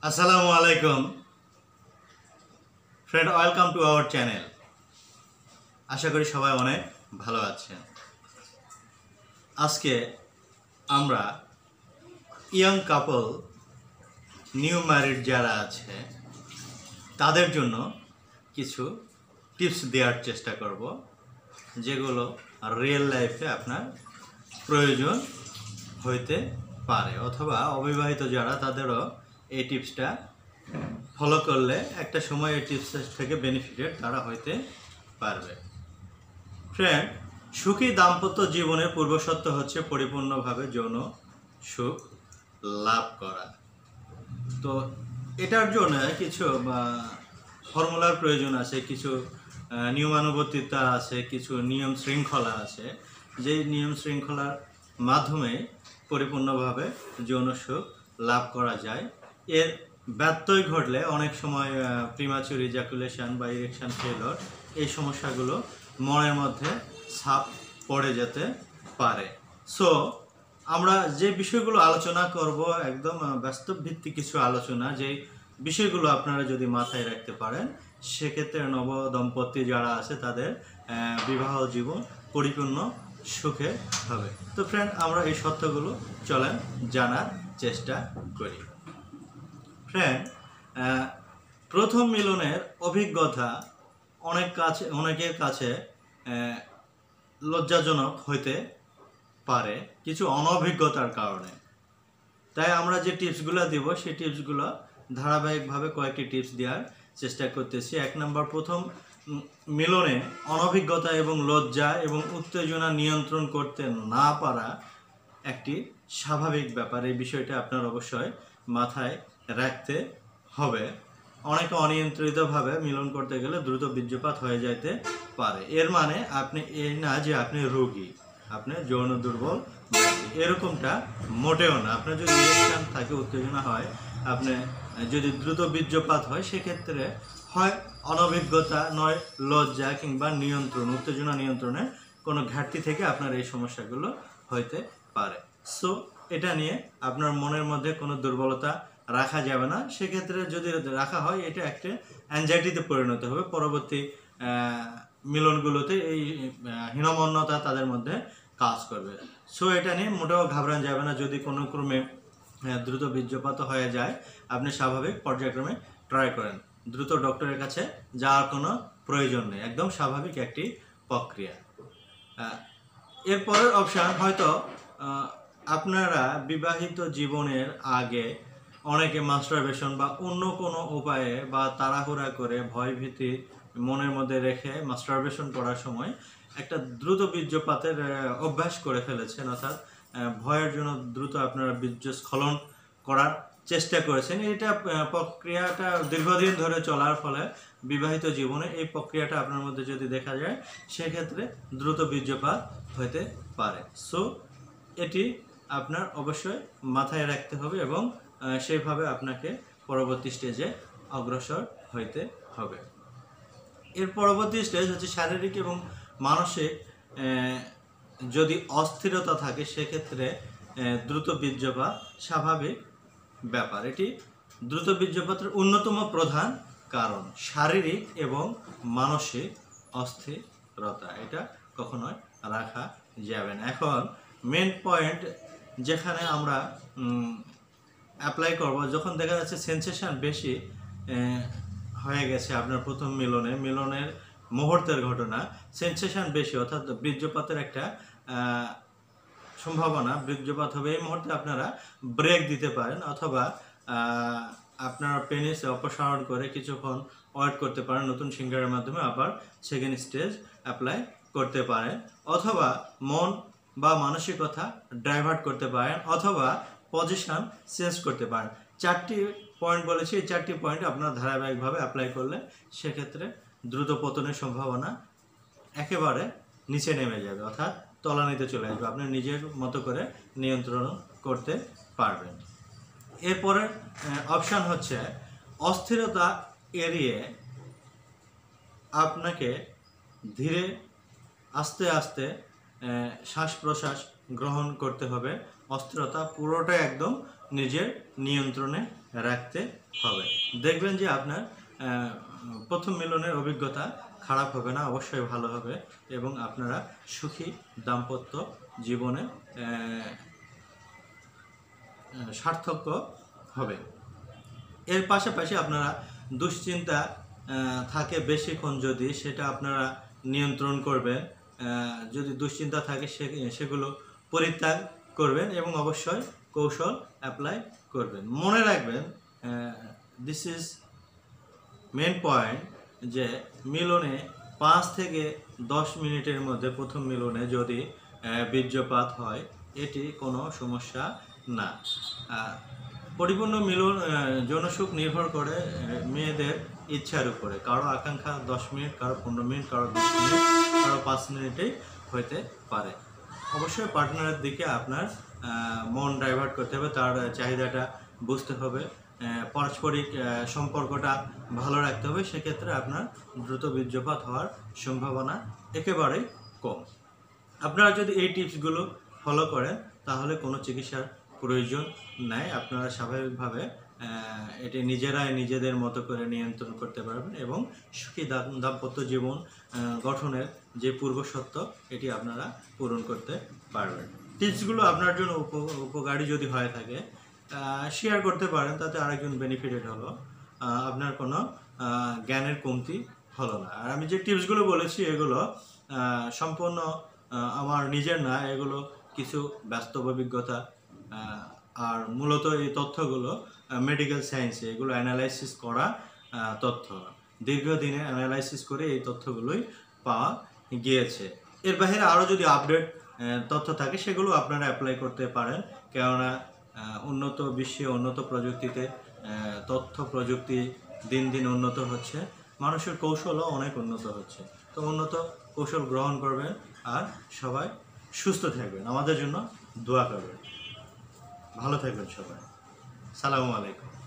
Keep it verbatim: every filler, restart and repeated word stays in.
আসসালামু আলাইকুম friend, welcome to our channel. আশা করি সবাই অনেক ভালো আছেন। আজকে আমরা ইয়াং কাপল, নিউ ম্যারিড যারা আছে তাদের জন্য কিছু টিপস দেওয়ার চেষ্টা করব, যেগুলো রিয়েল লাইফে আপনার প্রয়োজন হইতে পারে, অথবা অবিবাহিত যারা তাদেরও এই টিপসটা ফলো করলে একটা সময় এই টিপস থেকে বেনিফিটেড তারা হইতে পারবে। ফ্রেন্ড, সুখী দাম্পত্য জীবনের পূর্বশর্ত হচ্ছে পরিপূর্ণভাবে যৌন সুখ লাভ করা। তো এটার জন্য কিছু ফর্মুলার প্রয়োজন আছে, কিছু নিয়মানুবর্তিতা আছে, কিছু নিয়ম শৃঙ্খলা আছে, যেই নিয়ম শৃঙ্খলার মাধ্যমে পরিপূর্ণভাবে যৌন সুখ লাভ করা যায়। এর ব্যত্যয় ঘটলে অনেক সময় প্রিমাচুর ইজাকুলেশন বা ইরেকশন ফেলর, এই সমস্যাগুলো মনের মধ্যে ছাপ পড়ে যেতে পারে। সো আমরা যে বিষয়গুলো আলোচনা করব একদম বাস্তব ভিত্তিক কিছু আলোচনা, যে বিষয়গুলো আপনারা যদি মাথায় রাখতে পারেন সেক্ষেত্রে নব দম্পতি যারা আছে তাদের বিবাহ জীবন পরিপূর্ণ সুখে হবে। তো ফ্রেন্ড, আমরা এই সত্যগুলো চলেন জানার চেষ্টা করি। ফ্রেন্ড, প্রথম মিলনের অভিজ্ঞতা অনেক কাছে অনেকের কাছে লজ্জাজনক হইতে পারে কিছু অনভিজ্ঞতার কারণে। তাই আমরা যে টিপসগুলো দেব সেই টিপসগুলো ধারাবাহিকভাবে কয়েকটি টিপস দেওয়ার চেষ্টা করতেছি। এক নম্বর, প্রথম মিলনে অনভিজ্ঞতা এবং লজ্জা এবং উত্তেজনা নিয়ন্ত্রণ করতে না পারা একটি স্বাভাবিক ব্যাপার। এই বিষয়টা আপনার অবশ্যই মাথায় রাখতে হবে। অনেকে অনিয়ন্ত্রিতভাবে মিলন করতে গেলে দ্রুত বীর্যপাত হয়ে যেতে পারে। এর মানে আপনি এই না যে আপনি রোগী, আপনি যৌন দুর্বল ব্যক্তি, এরকমটা মোটেও না। আপনার যদি ইরেকশন থাকে, উত্তেজনা হয়, আপনি যদি দ্রুত বীর্যপাত হয়, সেক্ষেত্রে হয় অনভিজ্ঞতা, নয় লজ্জা কিংবা নিয়ন্ত্রণ, উত্তেজনা নিয়ন্ত্রণের কোনো ঘাটতি থেকে আপনার এই সমস্যাগুলো হইতে পারে। সো এটা নিয়ে আপনার মনের মধ্যে কোনো দুর্বলতা রাখা যাবে না। সেক্ষেত্রে যদি রাখা হয়, এটা একটা অ্যাংজাইটিতে পরিণত হবে। পরবর্তী মিলনগুলোতে এই হীনমন্যতা তাদের মধ্যে কাজ করবে। সো এটা নিয়ে মোটেও ঘাবড়ান যাবে না। যদি কোনো ক্রমে দ্রুত বীর্যপাত হয়ে যায়, আপনি স্বাভাবিক পর্যায়ক্রমে ট্রাই করেন। দ্রুত ডক্টরের কাছে যাওয়ার কোনো প্রয়োজন নেই, একদম স্বাভাবিক একটি প্রক্রিয়া। এরপরের অপশান, হয়তো আপনারা বিবাহিত জীবনের আগে অনেকে মাস্টারবেশন বা অন্য কোনো উপায়ে বা তাড়াহুড়া করে ভয় ভীতি মনের মধ্যে রেখে মাস্টারবেশন করার সময় একটা দ্রুত বীর্যপাতের অভ্যাস করে ফেলেছেন, অর্থাৎ ভয়ের জন্য দ্রুত আপনারা বীর্যস্খলন করার চেষ্টা করেছেন। এটা প্রক্রিয়াটা দীর্ঘদিন ধরে চলার ফলে বিবাহিত জীবনে এই প্রক্রিয়াটা আপনার মধ্যে যদি দেখা যায়, সেক্ষেত্রে দ্রুত বীর্যপাত হতে পারে। সো এটি আপনার অবশ্যই মাথায় রাখতে হবে এবং সেইভাবে আপনাকে পরবর্তী স্টেজে অগ্রসর হইতে হবে। এর পরবর্তী স্টেজ হচ্ছে শারীরিক এবং মানসিক যদি অস্থিরতা থাকে, সেক্ষেত্রে দ্রুত বীর্যপাত স্বাভাবিক ব্যাপার। এটি দ্রুত বীর্যপাতের অন্যতম প্রধান কারণ শারীরিক এবং মানসিক অস্থিরতা, এটা কখনোই রাখা যাবে না। এখন মেন পয়েন্ট যেখানে আমরা অ্যাপ্লাই করব, যখন দেখা যাচ্ছে সেন্সেশন বেশি হয়ে গেছে আপনার প্রথম মিলনে, মিলনের মুহূর্তের ঘটনা, সেন্সেশন বেশি, অর্থাৎ বীর্যপাতের একটা সম্ভাবনা বীর্যপাত হবে, এই মুহূর্তে আপনারা ব্রেক দিতে পারেন, অথবা আপনার পেনিস অপসারণ করে কিছুক্ষণ ওয়েট করতে পারেন, নতুন সিঙ্গারের মাধ্যমে আবার সেকেন্ড স্টেজ অ্যাপ্লাই করতে পারেন, অথবা মন বা মানসিকতা ডাইভার্ট করতে পারেন, অথবা পজিশন চেঞ্জ করতে পারেন। চারটি পয়েন্ট বলেছি, এই চারটি পয়েন্ট আপনার ধারাবাহিকভাবে অ্যাপ্লাই করলে সেক্ষেত্রে দ্রুত পতনের সম্ভাবনা একেবারে নিচে নেমে যাবে, অর্থাৎ তলানিতে চলে আসবে, আপনি নিজের মতো করে নিয়ন্ত্রণ করতে পারবেন। এরপরের অপশান হচ্ছে অস্থিরতা এড়িয়ে আপনাকে ধীরে আস্তে আস্তে শ্বাস প্রশ্বাস গ্রহণ করতে হবে, অস্থিরতা পুরোটা একদম নিজের নিয়ন্ত্রণে রাখতে হবে। দেখবেন যে আপনার প্রথম মিলনের অভিজ্ঞতা খারাপ হবে না, অবশ্যই ভালো হবে এবং আপনারা সুখী দাম্পত্য জীবনে সার্থক হবে। এর পাশাপাশি আপনারা দুশ্চিন্তা থাকে বেশিক্ষণ, যদি সেটা আপনারা নিয়ন্ত্রণ করবেন, যদি দুশ্চিন্তা থাকে সে সেগুলো পরিত্যাগ করবেন এবং অবশ্যই কৌশল অ্যাপ্লাই করবেন। মনে রাখবেন, দিস ইজ মেন পয়েন্ট, যে মিলনে পাঁচ থেকে দশ মিনিটের মধ্যে প্রথম মিলনে যদি বীর্যপাত হয় এটি কোনো সমস্যা না। পরিপূর্ণ মিলন যৌনসুখ নির্ভর করে মেয়েদের ইচ্ছার উপরে, কারো আকাঙ্ক্ষা দশ মিনিট, কারো পনেরো মিনিট, কারো বিশ মিনিট, কারো পাঁচ মিনিটেই হইতে পারে। অবশ্যই পার্টনারের দিকে আপনার মন ডাইভার্ট করতে হবে, তার চাহিদাটা বুঝতে হবে, পারস্পরিক সম্পর্কটা ভালো রাখতে হবে। সেক্ষেত্রে আপনার দ্রুত বীর্যপাত হওয়ার সম্ভাবনা একেবারেই কম। আপনারা যদি এই টিপসগুলো ফলো করেন তাহলে কোনো চিকিৎসার প্রয়োজন নাই, আপনারা স্বাভাবিকভাবে এটি নিজেরাই নিজেদের মতো করে নিয়ন্ত্রণ করতে পারবেন এবং সুখী দাম্পত্য জীবন গঠনের যে পূর্বশর্ত এটি আপনারা পূরণ করতে পারবেন। টিপসগুলো আপনার জন্য উপকারী যদি হয়ে থাকে শেয়ার করতে পারেন, তাতে আরেকজন বেনিফিটেড হলো, আপনার কোনো জ্ঞানের কমতি হলো না। আর আমি যে টিপসগুলো বলেছি এগুলো সম্পূর্ণ আমার নিজের না, এগুলো কিছু বাস্তব অভিজ্ঞতা, আর মূলত এই তথ্যগুলো মেডিকেল সায়েন্সে এগুলো অ্যানালাইসিস করা তথ্য, দীর্ঘদিনে অ্যানালাইসিস করে এই তথ্যগুলোই পাওয়া গিয়েছে। এর বাইরে আরও যদি আপডেট তথ্য থাকে সেগুলো আপনারা অ্যাপ্লাই করতে পারেন, কেননা উন্নত বিশ্বে উন্নত প্রযুক্তিতে তথ্য প্রযুক্তি দিন দিন উন্নত হচ্ছে, মানুষের কৌশলও অনেক উন্নত হচ্ছে। তো উন্নত কৌশল গ্রহণ করবেন আর সবাই সুস্থ থাকবেন, আমাদের জন্য দোয়া করবেন। ভালো থাকবেন সবাই। সালামু আলাইকুম।